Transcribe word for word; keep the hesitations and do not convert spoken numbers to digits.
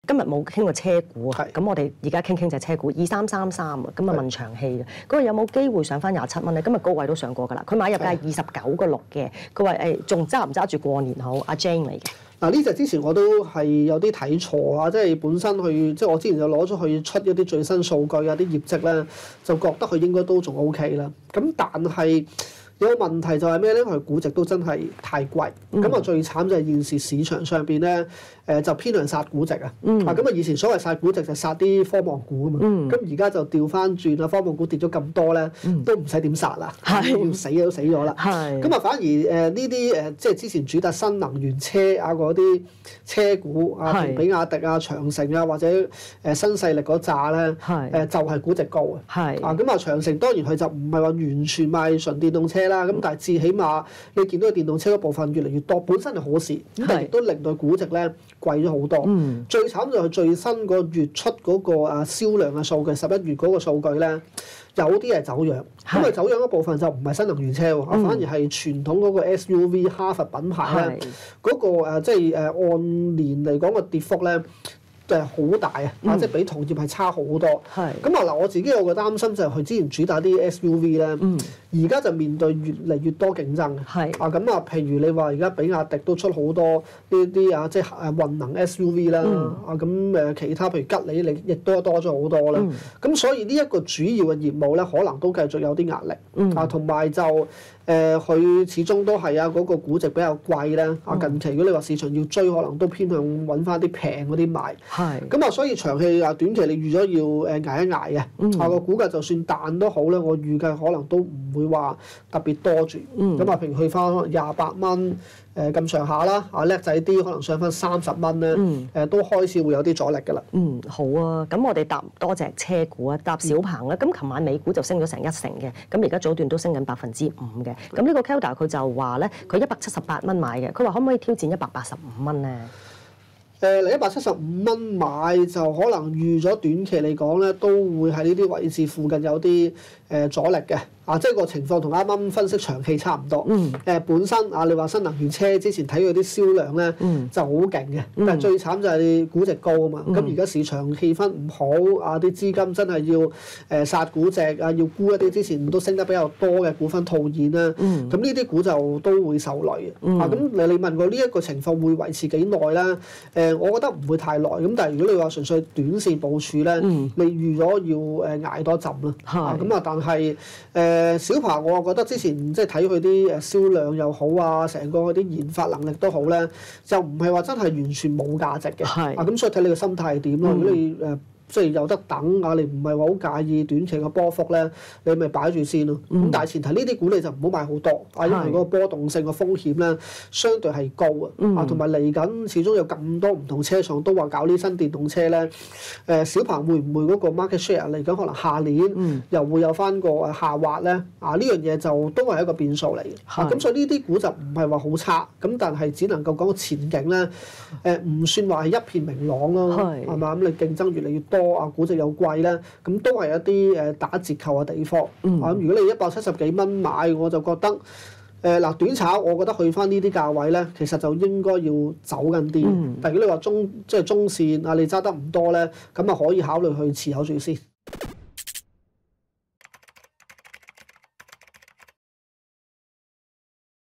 今日冇傾過車股啊， 係咁我哋而家傾傾就係車股二三三三啊，咁啊問長氣嘅，嗰個有冇機會上翻廿七蚊咧？今日高位都上過㗎啦，佢買入價係二十九個六嘅，佢話誒仲揸唔揸住過年好？阿 Jane 嚟嘅。 嗱呢隻之前我都係有啲睇錯啊，即係本身去即係我之前就攞咗去出一啲最新數據啊，啲業績咧就覺得佢應該都仲 O K 啦。咁但係有個問題就係咩咧？佢估值都真係太貴。咁啊、嗯、最慘就係現時市場上邊咧誒就偏向殺估值啊。嗯、啊咁啊以前所謂殺估值就殺啲科網股啊嘛。咁而家就調翻轉啦，科網股跌咗咁多咧，嗯、都唔使點殺啦，是要死都死咗啦。咁啊是反而誒呢啲誒即係之前主打新能源車啊嗰啲車股啊，同比亞迪啊、長城啊或者誒新勢力嗰扎咧誒就係估值高嘅。 係啊咁啊長城當然佢就唔係話完全賣純電動車啦，咁但係至起碼你見到電動車嗰部分越嚟越多，本身係好事，咁但係亦都令到估值咧貴咗好多。嗯、最慘就係最新個月出嗰個啊銷量嘅數據，十一月嗰個數據咧，有啲係走樣，咁啊走樣嗰部分就唔係新能源車喎，嗯、反而係傳統嗰個 S U V 哈弗品牌咧，嗰、嗰個即係誒按年嚟講個跌幅咧。誒好大啊！啊，即係比同業係差好多。係咁啊嗱，我自己有個擔心就係佢之前主打啲 S U V 咧，而家就面對越嚟越多競爭嘅。係啊，咁啊，譬如你話而家比亞迪都出好多呢啲啊，即係誒混能 S U V 啦。啊，咁誒其他譬如吉利，你亦都多咗好多啦。咁所以呢一個主要嘅業務咧，可能都繼續有啲壓力。啊，同埋就誒佢始終都係啊嗰個估值比較貴咧。啊，近期如果你話市場要追，可能都偏向揾翻啲平嗰啲買。係咁啊，所以長期啊，短期你預咗要誒捱一捱嘅，嗯、啊個股價就算彈都好咧，我預計可能都唔會話特別多住。咁、嗯、啊，譬如去翻廿八蚊誒咁上下啦，啊叻仔啲可能上翻三十蚊咧，誒、嗯呃、都開始會有啲阻力㗎啦。 嗯，好啊，咁我哋搭多隻車股啊，搭小鵬啦。咁琴、嗯、晚美股就升咗成一成嘅，咁而家早段都升緊百分之五嘅。咁呢個 Kelda 佢就話咧，佢一百七十八蚊買嘅，佢話可唔可以挑戰一百八十五蚊咧？ 誒嚟一百七十五蚊買就可能預咗短期嚟講咧，都會喺呢啲位置附近有啲誒、呃、阻力嘅。啊，即係個情況同啱啱分析長氣差唔多。嗯。誒、呃、本身啊，你話新能源車之前睇佢啲銷量咧，嗯、就好勁嘅。嗯、但係最慘就係估值高啊嘛。咁而家市場氣氛唔好，啊啲資金真係要誒、呃、殺估值啊，要沽一啲之前都升得比較多嘅股份套現啦。嗯。咁呢啲股就都會受累嘅。嗯、啊，咁你你問我呢一個情況會維持幾耐咧？誒、呃，我覺得唔會太耐。咁但係如果你話純粹短線部署咧，嗯、你預咗要誒捱多陣啦。係。啊，咁啊，但係誒。呃誒小鵬，我覺得之前即係睇佢啲誒銷量又好啊，成個嗰啲研發能力都好咧，就唔係話真係完全冇價值嘅。係啊，咁所以睇你個心態係點咯。如果你誒即係有得等啊，你唔係話好介意短期嘅波幅咧，你咪擺住先咯。咁、嗯、但係前提呢啲股你就唔好買好多啊，因為嗰個波動性嘅風險咧相對係高啊。嗯、啊，同埋嚟緊始終有咁多唔同車廠都話搞呢新電動車咧，誒、呃、小鵬會唔會嗰個 market share 嚟緊可能下年又會有翻個誒下滑咧？啊，呢樣嘢就都係一個變數嚟嘅。係啊，咁所以呢啲股就唔係話好差，咁但係只能夠講個前景咧，誒、呃、唔算話係一片明朗咯，係嘛？咁你競爭越嚟越多。啊，估值又貴咧，咁都係一啲誒打折扣嘅地方。嗯、啊，如果你一百七十幾蚊買，我就覺得誒嗱、呃、短炒，我覺得去翻呢啲價位咧，其實就應該要走緊啲。嗯、但如果你話中即係中線啊，你揸得唔多咧，咁啊可以考慮去持有住先。